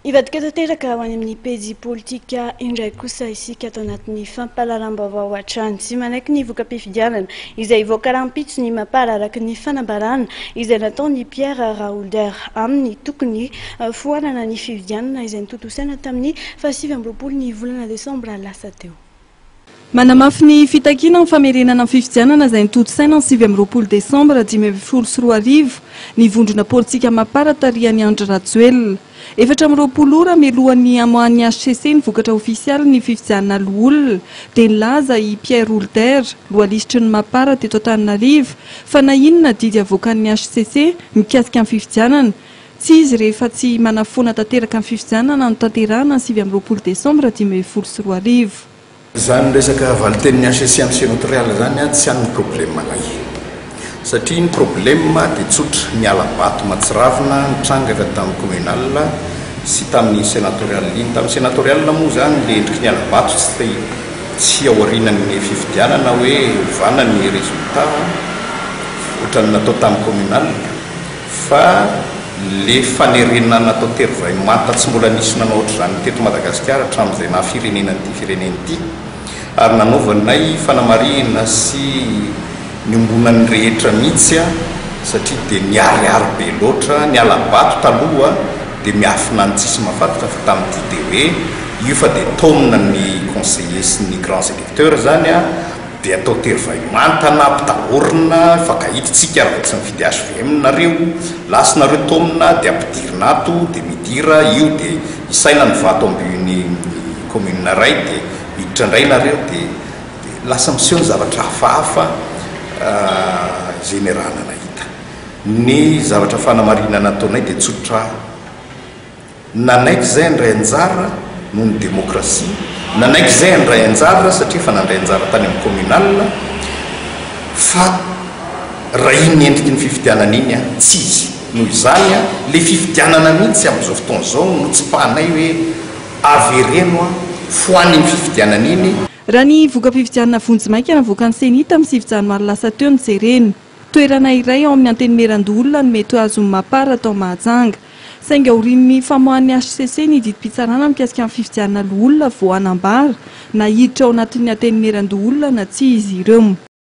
Ivadika tanteraka ho any amin'ny pejy politika indray kosa isika ato anatin'ny fampahalalam-baovao hatrany tsy manaiky ny voka-pifidianana izay voakarampitso ny mampahararaky ny fanambarana izay nataony Pierre Raoulder amin'ny tokony foanana ny fifidianana izay nitotosaina tamin'ny 27 ny volana desambra lasa teo. Manamafy ny fitakiana amin'ny famerenana amin'ny fifidianana izay nitotosaina ny 27 desambra 2024 ny vondrona politika mamparatarian'ny Andry Rajoelina. Efatra amin'ny 20 ora melohan'ny amohan'ny HCC ny vokatra ofisialy ny fifidianana loholona dia nilaza i Pierre Raoulder, loalisitry ny mampara teto Antananarivo, fa na inona didy avoakan'ny HCC mikasika amin'ny fifidianana. Tsy izy rehefa tsy manafoana tanteraka amin'ny fifidianana no tanterahana ny 27 desambra 2024. Zany resaka valiten'ny HCC amin'ny sénatorial zany tsy han'ny problème anay. Satria ny problème dia tsotra miala bato matsiravina nitranga avy tamin'ny communal sy tamin'ny sénatorial iny. Tamin'ny sénatorial moa zany le endriky ny ala bato tsy aorianan'ny fifidianana hoe ovana ny résultat ohatrany natao tamin'ny communal fa le fanerenana natao terivay mata tsy mbola nisy nanao ohatry zany teto Madagasikara hatramin'izay na firenen'ity ary nanaovanay fanamarihana sy niombonan'ny rehetra mihitsy satria dia niariary be loatra ny alabato taloha dia miafina ny tsisy mahafantatra fa tamin'ity dia hoe io fa dia taonina ny conseiller sy ny grands électeurs zany dia atao terivay mantana ampitahorina fakahititsika ary tsy mividy HVM nareo lasinareo taonina dia ampidirina ato dia midira io dia isaina ny vato ambony commune ray dia miditra indray nareo dia lasa miseho ny zavatra hafahafa généralna nahita ny zavatra fanamarina nataonay dia tsotra nanaiky zay andray anjara noho ny démocratie nanaiky zay andray anjara satria fa nandray anjara tany amin'ny communal fa raha iny endriky ny fifidianana iny tsy izy noho izany le fifidianana mihitsy amin'izao fotoana zao no tsy pahanay hoe avereno foan'ny fifidianana iny. Raha ny voka-pifidianana vonjimaika navoakan'ny senita amin'ny 7 janoary lasa teo ny jerena. Toerana iray ao amin'ny antenimieran-dolona no mety azon'ny mampara atao Mahajanga. Saingy aorian'ny famohan'ny HCC ny didim-pitsarana mikasika amin'ny fifidianana loholona vao hanambara na hiditra ao anatin'ny antenimieran-dolona na tsy izy ireo.